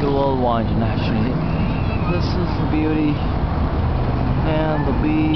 dual engine actually. This is the beauty, and the beast.